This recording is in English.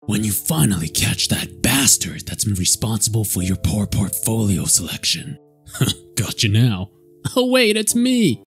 When you finally catch that bastard that's been responsible for your poor portfolio selection. Got you now. Oh wait, it's me!